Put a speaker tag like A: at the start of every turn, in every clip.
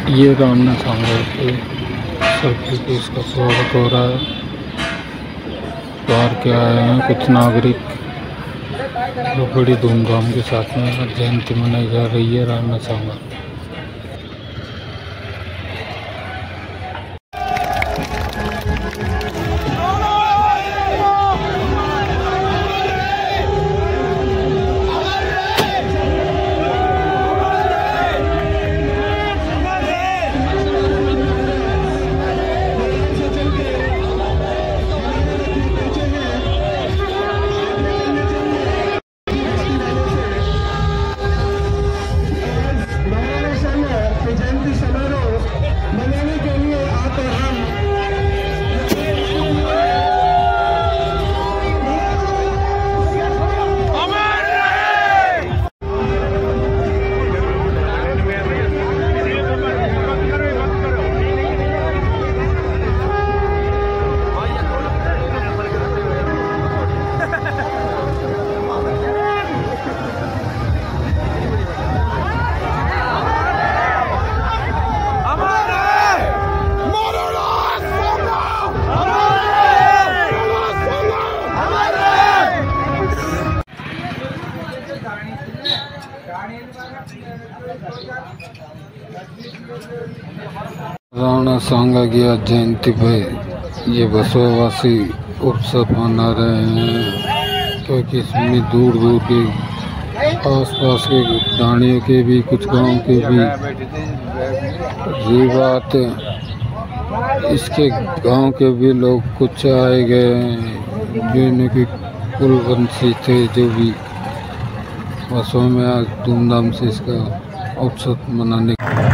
A: ये रामना सांगड़ के सर्किल पे इसका स्वागत हो रहा है। बाहर के आए हैं कुछ नागरिक, जो बड़ी धूमधाम के साथ में जयंती मनाई जा रही है रामना सांगड़। राणा सांगा की आज जयंती पे ये बसवासी उत्सव मना रहे हैं, क्योंकि इसमें दूर दूर के आसपास के दानियों के भी, कुछ गांव के भी ये बात, इसके गांव के भी लोग कुछ आए गए हैं, जिनके कुलवंशी थे, जो भी बसों में आज धूमधाम से इसका उत्सव मनाने।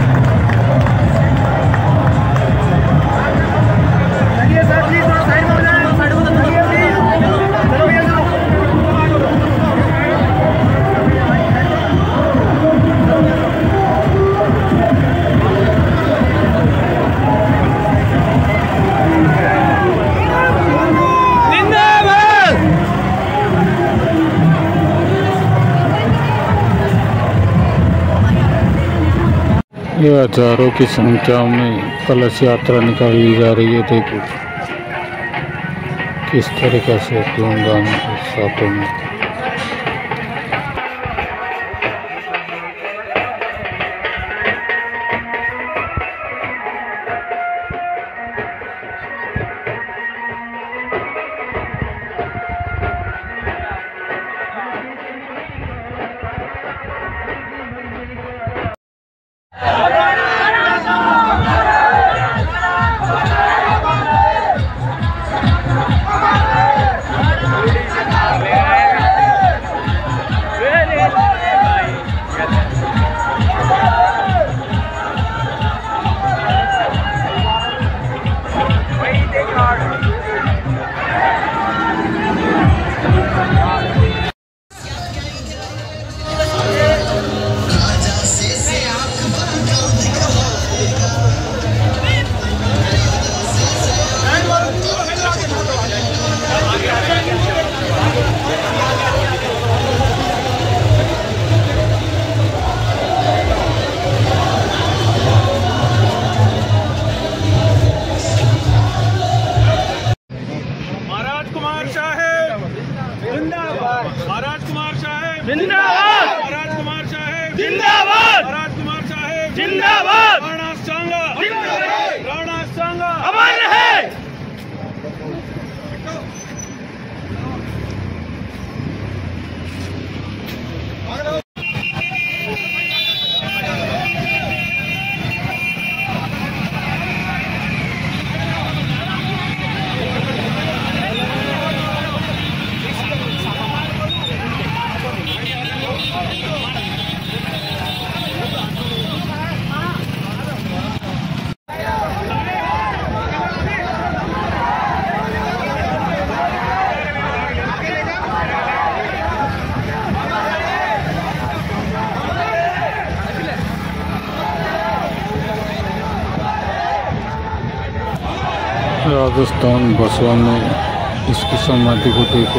A: ये हजारों की संख्या में कलश यात्रा निकाली जा रही है। देखो किस तरीके से धूमधाम के साथ में।
B: जिंदाबाद, राजकुमार साहेब जिंदाबाद, राणा सांगा जिंदाबाद, राणा सांगा अमर रहे।
A: राजस्थान बसवा में इसकी समाधि को देखो,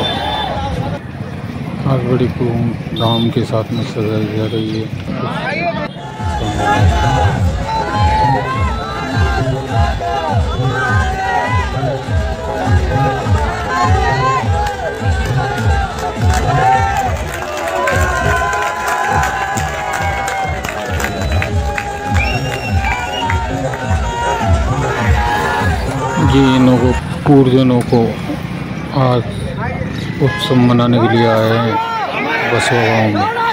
A: आज बड़ी धूमधाम के साथ में सजाई जा रही है। जी इन्हों को पूर्वजनों को आज उत्सव मनाने के लिए आए हैं बसवा गाँव में।